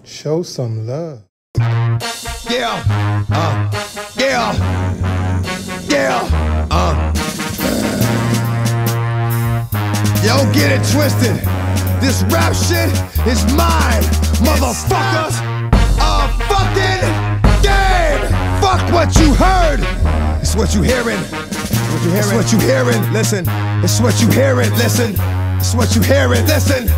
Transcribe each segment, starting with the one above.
Show some love. Yeah, Yo, get it twisted. This rap shit is mine, motherfucker. A fucking game. Fuck what you heard. It's what you hearing. It's what you hearing. Listen. It's what you hearing. Listen. It's what you hearing. Listen.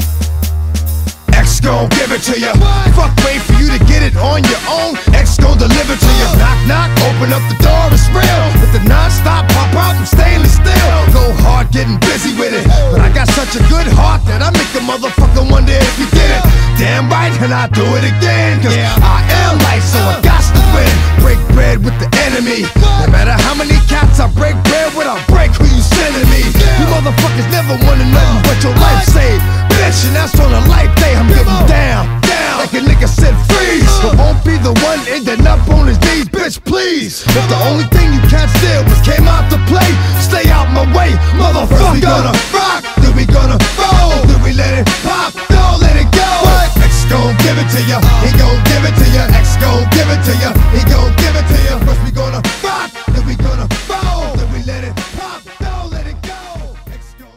X gon' give it to you. Fuck, wait for you to get it on your own. X gon' deliver to you. Knock, knock, open up the door, it's real. With the non-stop pop out from stainless steel. Go hard, getting busy with it. But I got such a good heart that I make a motherfucker wonder if you did it. Damn right, and I do it again. Cause I am life, so I got to win. Break bread with the enemy. No matter how many cats I break bread with, I break who you sending me. You motherfuckers never wanted nothing but your life saved. Bitch, and that's on a life day. I'm getting down, like a nigga said freeze. But won't be the one ending up on his knees, bitch, please. If the only thing you can't steal was came out to play, stay out my way, motherfucker. We gonna rock, then we gonna roll, then we let it pop, don't let it go. X gon' give it to ya, he gon' give it to ya. X gon' give it to ya, he gon' give it to ya. First we gonna rock, then we gonna roll, then we let it pop, don't let it go. X gon'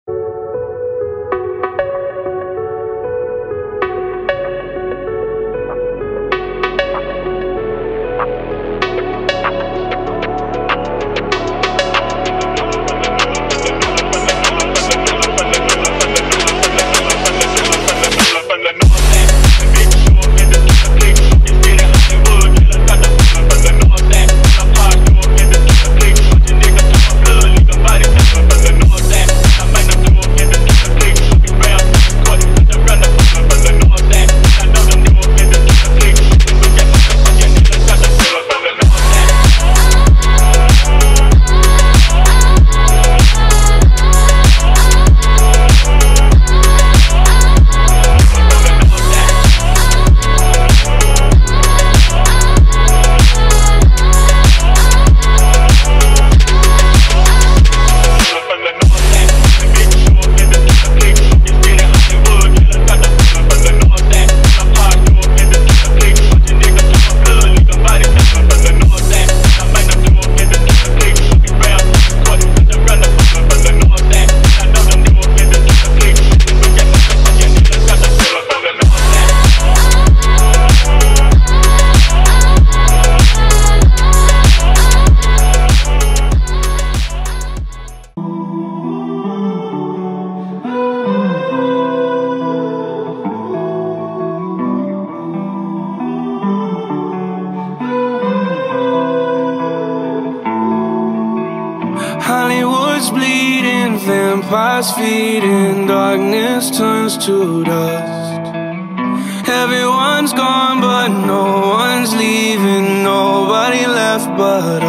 Hollywood's bleeding, vampires feeding, darkness turns to dust. Everyone's gone but no one's leaving, nobody left but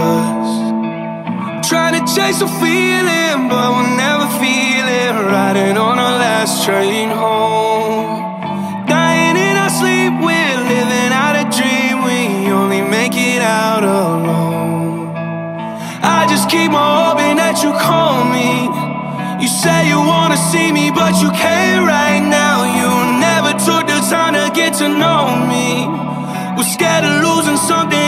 us. Trying to chase a feeling but we'll never feel it, riding on our last train home. Dying in our sleep, we're living out a dream, we only make it out alone. I just keep on hoping that you call me. You say you wanna see me, but you can't right now. You never took the time to get to know me. We're scared of losing something